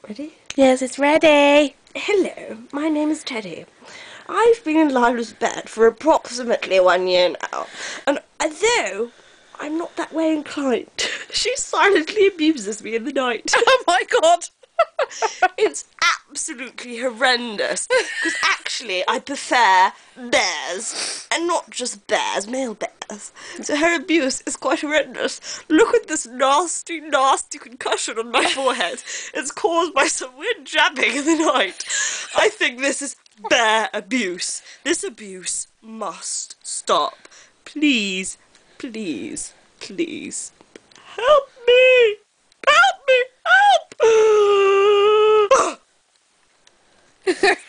Ready? Yes, it's ready. Hello, my name is Teddy. I've been in Lila's bed for approximately 1 year now, and although I'm not that way inclined, she silently abuses me in the night. Oh my god. It's absolutely horrendous, because actually I prefer bears, and not just bears, male bears. So her abuse is quite horrendous. Look at this nasty, nasty concussion on my forehead. It's caused by some weird jabbing in the night. I think this is bear abuse. This abuse must stop. Please, please, please, help me! Help me! Help!